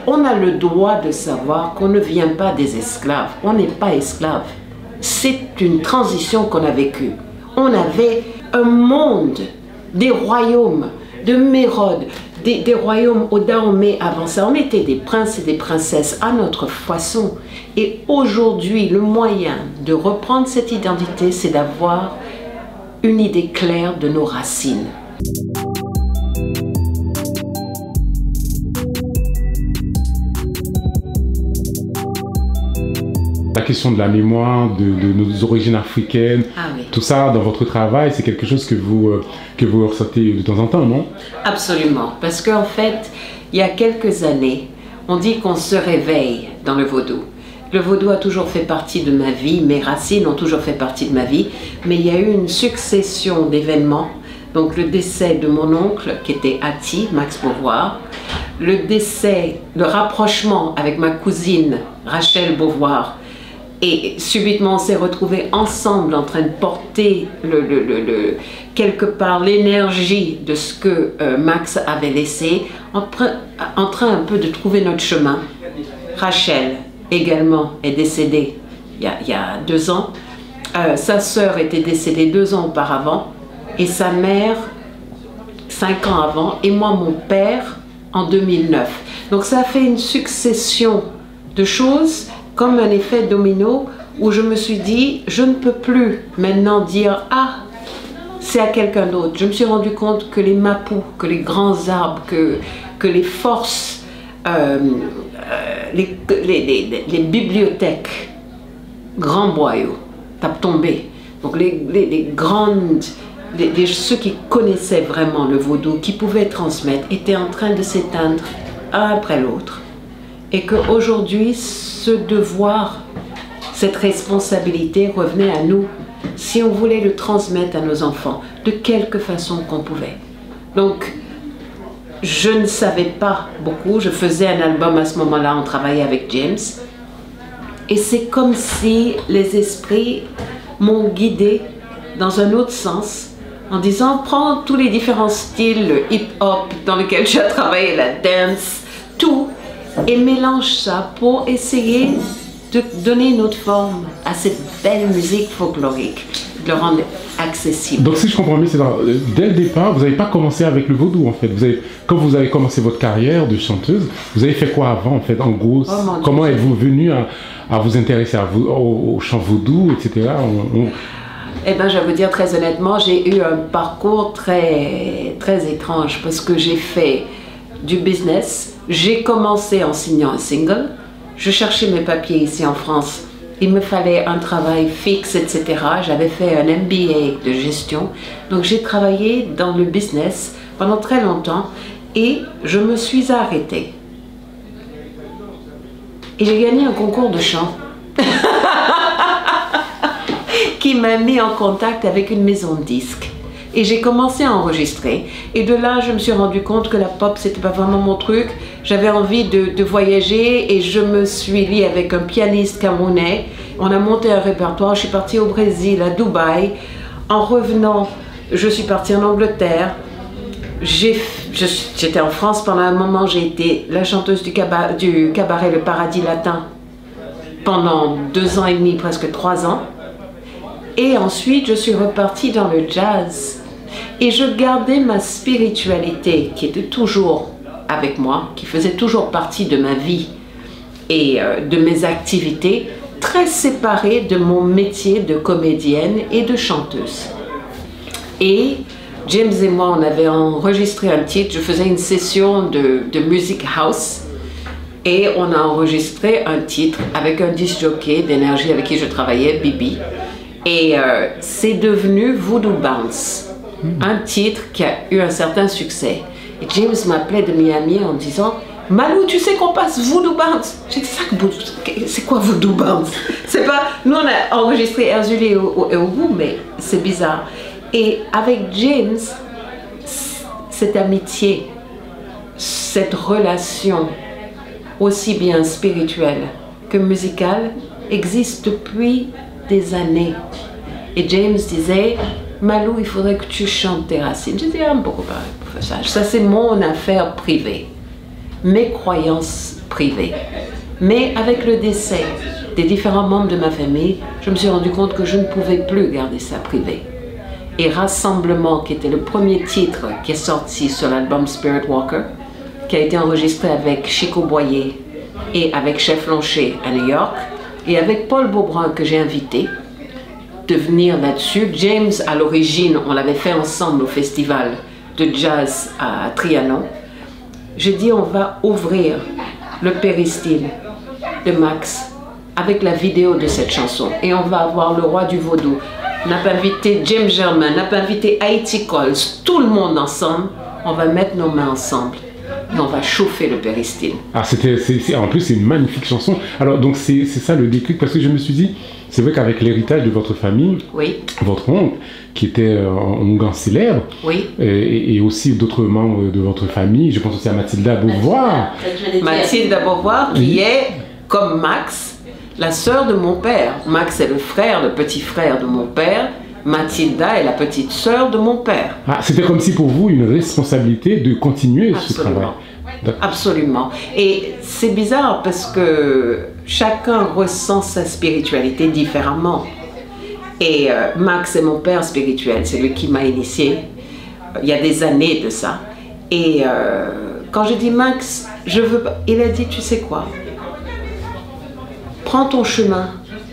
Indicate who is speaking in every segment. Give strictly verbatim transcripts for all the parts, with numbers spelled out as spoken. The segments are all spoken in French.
Speaker 1: On a le droit de savoir qu'on ne vient pas des esclaves. On n'est pas esclaves. C'est une transition qu'on a vécue. On avait un monde, des royaumes, de Mérode, des, des royaumes au Dahomey avant ça. On était des princes et des princesses à notre façon. Et aujourd'hui, le moyen de reprendre cette identité, c'est d'avoir une idée claire de nos racines.
Speaker 2: La question de la mémoire, de, de nos origines africaines,
Speaker 1: ah oui.
Speaker 2: Tout ça dans votre travail, c'est quelque chose que vous, euh, que vous ressentez de temps en temps, non?
Speaker 1: Absolument, parce qu'en fait, il y a quelques années, on dit qu'on se réveille dans le vaudou. Le vaudou a toujours fait partie de ma vie, mes racines ont toujours fait partie de ma vie, mais il y a eu une succession d'événements. Donc le décès de mon oncle, qui était Hattie, Max Beauvoir, le décès, le rapprochement avec ma cousine Rachel Beauvoir, et subitement on s'est retrouvés ensemble en train de porter le, le, le, le, quelque part l'énergie de ce que euh, Max avait laissé, en, en train un peu de trouver notre chemin. Rachel également est décédée il y a, il y a deux ans. Euh, sa sœur était décédée deux ans auparavant et sa mère cinq ans avant et moi mon père en deux mille neuf. Donc ça a fait une succession de choses comme un effet domino où je me suis dit je ne peux plus maintenant dire ah c'est à quelqu'un d'autre. Je me suis rendu compte que les mapous, que les grands arbres, que, que les forces, euh, euh, les, les, les, les bibliothèques, grands boyaux, tapent tombé. Donc les, les, les grandes, les, les, ceux qui connaissaient vraiment le vaudou, qui pouvaient transmettre, étaient en train de s'éteindre un après l'autre. Et qu'aujourd'hui, ce devoir, cette responsabilité revenait à nous, si on voulait le transmettre à nos enfants, de quelque façon qu'on pouvait. Donc, je ne savais pas beaucoup, je faisais un album à ce moment-là, on travaillait avec James, et c'est comme si les esprits m'ont guidée dans un autre sens, en disant, prends tous les différents styles, le hip-hop dans lequel tu as travaillé, la dance, tout, et mélange ça pour essayer de donner une autre forme à cette belle musique folklorique, de le rendre accessible.
Speaker 2: Donc si je comprends bien, c'est dans, dès le départ, vous n'avez pas commencé avec le vaudou en fait. Vous avez, quand vous avez commencé votre carrière de chanteuse, vous avez fait quoi avant en fait? En gros, oh comment êtes-vous venu à, à vous intéresser à vous, au, au chant vaudou, et cetera. On, on...
Speaker 1: Eh bien, je vais vous dire très honnêtement, j'ai eu un parcours très, très étrange parce que j'ai fait du business. J'ai commencé en signant un single. Je cherchais mes papiers ici en France. Il me fallait un travail fixe, et cetera. J'avais fait un M B A de gestion. Donc j'ai travaillé dans le business pendant très longtemps et je me suis arrêtée. Et j'ai gagné un concours de chant qui m'a mis en contact avec une maison de disques. Et j'ai commencé à enregistrer. Et de là, je me suis rendu compte que la pop, c'était pas vraiment mon truc. J'avais envie de, de voyager et je me suis liée avec un pianiste camerounais. On a monté un répertoire. Je suis partie au Brésil, à Dubaï. En revenant, je suis partie en Angleterre. J'étais en France pendant un moment. J'ai été la chanteuse du cabaret, du cabaret Le Paradis Latin pendant deux ans et demi, presque trois ans. Et ensuite, je suis repartie dans le jazz. Et je gardais ma spiritualité qui était toujours avec moi, qui faisait toujours partie de ma vie et euh, de mes activités, très séparée de mon métier de comédienne et de chanteuse. Et James et moi, on avait enregistré un titre, je faisais une session de, de music house et on a enregistré un titre avec un disc jockey d'énergie avec qui je travaillais, Bibi. Et euh, c'est devenu Voodoo Bounce, mmh. un titre qui a eu un certain succès. Et James m'appelait de Miami en disant « Malou, tu sais qu'on passe Voodoo Bounce ?» J'ai dit « C'est quoi Voodoo Bounce ?» C'est pas... Nous, on a enregistré Erzuli et Ogu, mais c'est bizarre. Et avec James, cette amitié, cette relation, aussi bien spirituelle que musicale, existe depuis des années. Et James disait, Malou, il faudrait que tu chantes tes racines. Je disais, ah, beaucoup pour ça. Ça, c'est mon affaire privée. mes croyances privées. Mais avec le décès des différents membres de ma famille, je me suis rendu compte que je ne pouvais plus garder ça privé. Et Rassemblement, qui était le premier titre qui est sorti sur l'album Spirit Walker, qui a été enregistré avec Chico Boyer et avec Chef Lonché à New York, et avec Paul Beaubrun que j'ai invité de venir là-dessus. James, à l'origine, on l'avait fait ensemble au festival de jazz à Trianon. J'ai dit on va ouvrir le péristyle de Max avec la vidéo de cette chanson et on va avoir le roi du vaudou. On n'a pas invité James Germain, on n'a pas invité Haiti Coles, tout le monde ensemble. On va mettre nos mains ensemble et on va chauffer le péristyle.
Speaker 2: Ah, c'était, c'est, c'est, en plus, c'est une magnifique chanson. Alors, donc, c'est, c'est ça le déclic, parce que je me suis dit, c'est vrai qu'avec l'héritage de votre famille,
Speaker 1: oui.
Speaker 2: votre oncle, qui était euh, un Ougan célèbre,
Speaker 1: oui.
Speaker 2: et, et aussi d'autres membres de votre famille, je pense aussi à Mathilda Beauvoir.
Speaker 1: Mathilda Beauvoir, qui oui. est, comme Max, la sœur de mon père. Max est le frère, le petit frère de mon père. Mathilda est la petite sœur de mon père.
Speaker 2: Ah, c'était comme si pour vous une responsabilité de continuer
Speaker 1: Absolument.
Speaker 2: ce travail.
Speaker 1: Absolument. Et c'est bizarre parce que chacun ressent sa spiritualité différemment. Et euh, Max est mon père spirituel, c'est lui qui m'a initié il y a des années de ça. Et euh, quand je dis Max, je veux pas, il a dit tu sais quoi, prends ton chemin.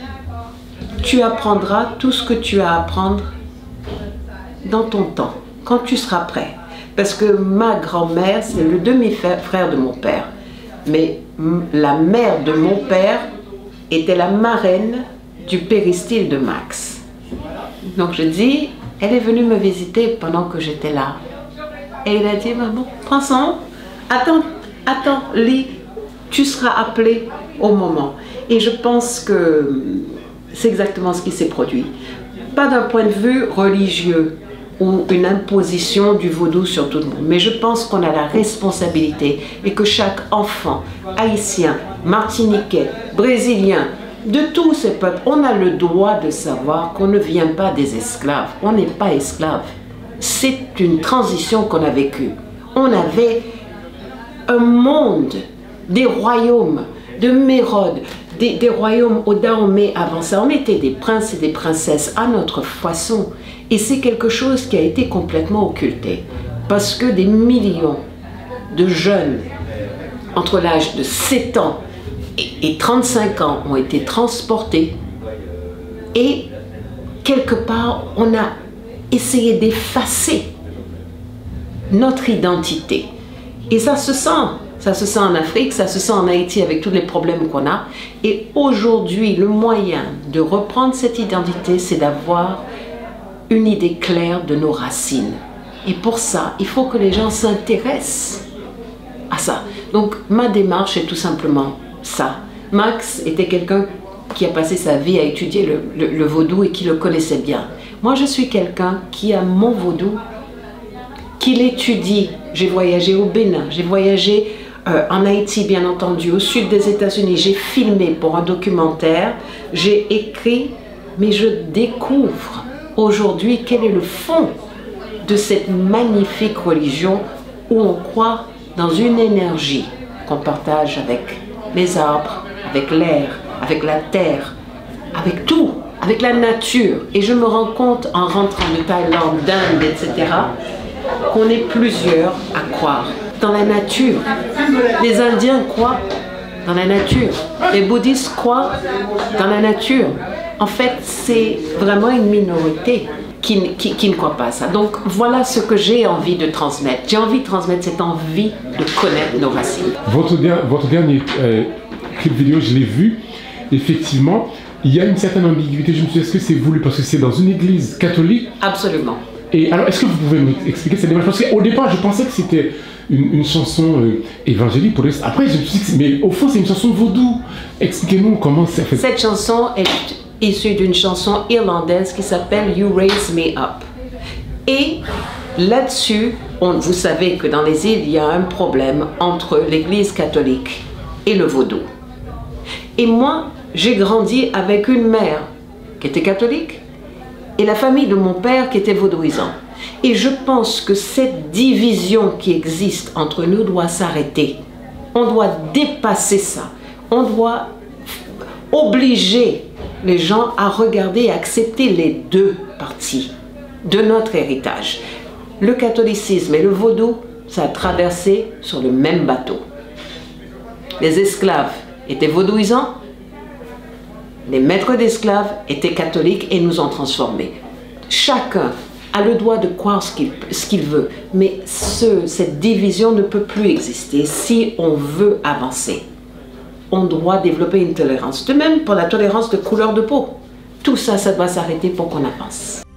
Speaker 1: Tu apprendras tout ce que tu as à apprendre dans ton temps, quand tu seras prêt. Parce que ma grand-mère, c'est le demi-frère de mon père. Mais la mère de mon père était la marraine du péristyle de Max. Donc je dis, elle est venue me visiter pendant que j'étais là. Et elle a dit, maman, prends ça, attends, attends, lis, tu seras appelé au moment. Et je pense que c'est exactement ce qui s'est produit. Pas d'un point de vue religieux ou une imposition du vaudou sur tout le monde, mais je pense qu'on a la responsabilité et que chaque enfant, haïtien, martiniquais, brésilien, de tous ces peuples, on a le droit de savoir qu'on ne vient pas des esclaves. On n'est pas esclaves. C'est une transition qu'on a vécue. On avait un monde, des royaumes, de Mérode, Des, des royaumes au Dahomey avant ça. On était des princes et des princesses à notre façon. Et c'est quelque chose qui a été complètement occulté. Parce que des millions de jeunes, entre l'âge de sept ans et, et trente-cinq ans, ont été transportés. Et quelque part, on a essayé d'effacer notre identité. Et ça se sent. Ça se sent en Afrique, ça se sent en Haïti avec tous les problèmes qu'on a. Et aujourd'hui, le moyen de reprendre cette identité, c'est d'avoir une idée claire de nos racines. Et pour ça, il faut que les gens s'intéressent à ça. Donc, ma démarche est tout simplement ça. Max était quelqu'un qui a passé sa vie à étudier le, le, le vaudou et qui le connaissait bien. Moi, je suis quelqu'un qui a mon vaudou, qui l'étudie. J'ai voyagé au Bénin, j'ai voyagé Euh, en Haïti, bien entendu, au sud des États-Unis. J'ai filmé pour un documentaire, j'ai écrit, mais je découvre aujourd'hui quel est le fond de cette magnifique religion où on croit dans une énergie qu'on partage avec les arbres, avec l'air, avec la terre, avec tout, avec la nature. Et je me rends compte en rentrant de Thaïlande, d'Inde, et cetera, qu'on est plusieurs à croire dans la nature. Les Indiens croient dans la nature. Les bouddhistes croient dans la nature. En fait, c'est vraiment une minorité qui, qui, qui ne croit pas à ça. Donc, voilà ce que j'ai envie de transmettre. J'ai envie de transmettre cette envie de connaître nos racines.
Speaker 2: Votre, votre dernier euh, clip vidéo, je l'ai vu. Effectivement, il y a une certaine ambiguïté. Je me suis dit, est-ce que c'est voulu parce que c'est dans une église catholique?
Speaker 1: Absolument.
Speaker 2: Et alors, est-ce que vous pouvez m'expliquer cette démarche? Parce qu'au départ, je pensais que c'était une, une chanson euh, évangélique. Pour les... Après, je me suis dit, mais au fond, c'est une chanson vaudou. Expliquez-nous comment ça fait.
Speaker 1: Cette chanson est issue d'une chanson irlandaise qui s'appelle You Raise Me Up. Et là-dessus, vous savez que dans les îles, il y a un problème entre l'église catholique et le vaudou. Et moi, j'ai grandi avec une mère qui était catholique et la famille de mon père qui était vaudouisant. Et je pense que cette division qui existe entre nous doit s'arrêter. On doit dépasser ça. On doit obliger les gens à regarder et accepter les deux parties de notre héritage. Le catholicisme et le vaudou, ça a traversé sur le même bateau. Les esclaves étaient vaudouisants, les maîtres d'esclaves étaient catholiques et nous ont transformés. Chacun a le droit de croire ce qu'il ce qu'il veut, mais ce, cette division ne peut plus exister si on veut avancer. On doit développer une tolérance. De même pour la tolérance de couleur de peau. Tout ça, ça doit s'arrêter pour qu'on avance.